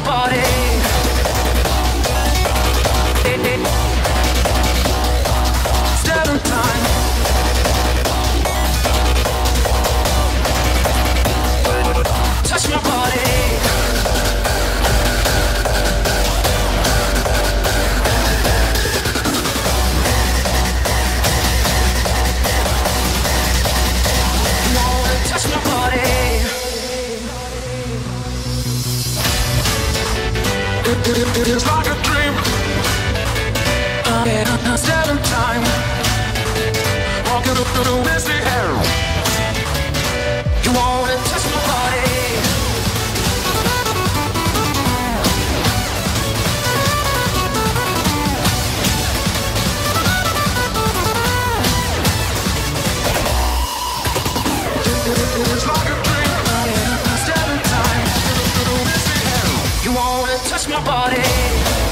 body. Step in time. Touch my body. You wanna touch my body. It's like a dream. Step in time. Walking through the misty air. You wanna touch my body. It's like a dream. Step in time. You wanna touch my body.